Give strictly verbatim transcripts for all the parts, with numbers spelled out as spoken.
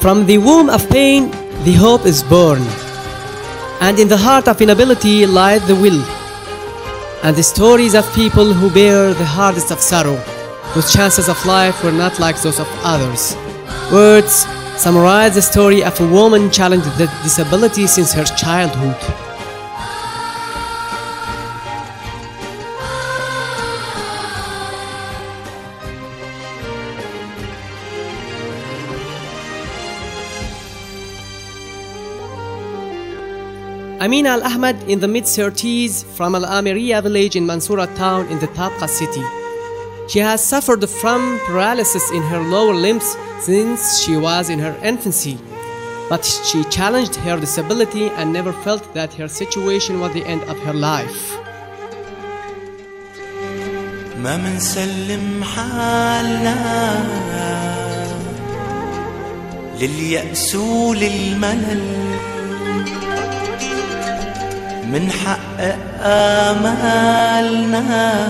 From the womb of pain, the hope is born, and in the heart of inability lies the will, and the stories of people who bear the hardest of sorrow, whose chances of life were not like those of others. Words summarize the story of a woman challenged with disability since her childhood. Amina Al Ahmed, in the mid thirties, from Al Amiriya village in Mansoura town in the Tabqa city. She has suffered from paralysis in her lower limbs since she was in her infancy, but she challenged her disability and never felt that her situation was the end of her life. ما منسلم حالنا لليأس وللملل، من حقق آمالنا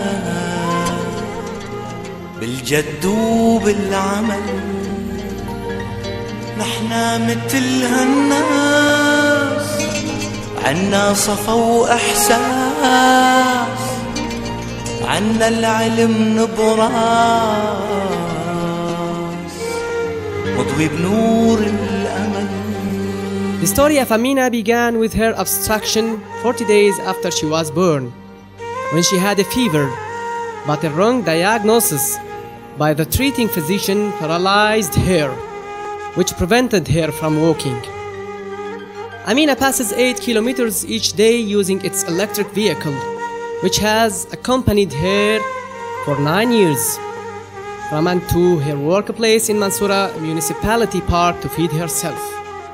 بالجد وبالعمل. نحنا مثل هالناس عنا صفا وإحساس، عنا العلم نبراس مضوي بنور الأمل. The story of Amina began with her obstruction forty days after she was born, when she had a fever, but a wrong diagnosis by the treating physician paralyzed her, which prevented her from walking. Amina passes eight kilometers each day using its electric vehicle, which has accompanied her for nine years, from and to her workplace in Mansoura Municipality Park to feed herself.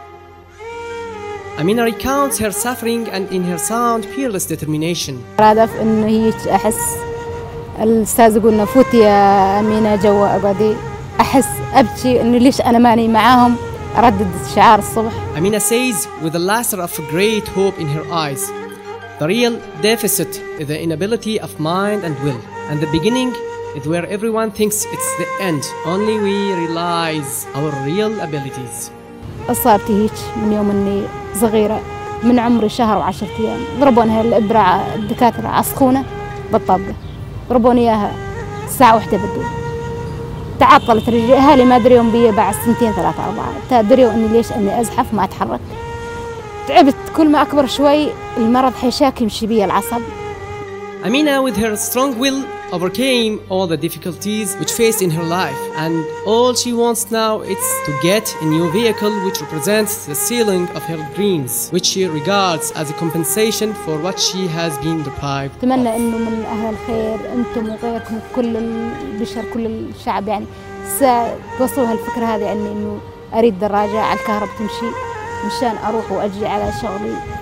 Amina recounts her suffering and in her sound fearless determination. رادف إنه هيك أحس الأستاذ يقولنا فوتي يا أمينة جوا أقعدي، أحس أبكي إنه ليش أنا ماني معاهم، أردد شعار الصبح. Amina says with a lustre of great hope in her eyes, the real deficit is the inability of mind and will, and the beginning is where everyone thinks it's the end. Only we realize our real abilities. إصابتي هيك من يوم إني صغيرة، من عمري شهر وعشرة أيام، ضربونها الإبرة الدكاترة عسخونة بالطبلة، ضربوني إياها ساعة واحدة بالدول. تعطلت رجلي، أهلي ما دريون بي بعد سنتين ثلاثة أربعة، دريوا إني ليش إني أزحف ما أتحرك. تعبت، كل ما أكبر شوي المرض حيشاك يمشي بي العصب. Amina, with her strong will, overcame all the difficulties which faced in her life, and all she wants now is to get a new vehicle which represents the ceiling of her dreams, which she regards as a compensation for what she has been deprived. أتمنى إنه من أهل الخير أنتم وغيركم كل البشر كل الشعب يعني توصلوا هالفكرة هذه عني، إنه أريد دراجة على الكهرباء تمشي مشان أروح وأجي على شغلي.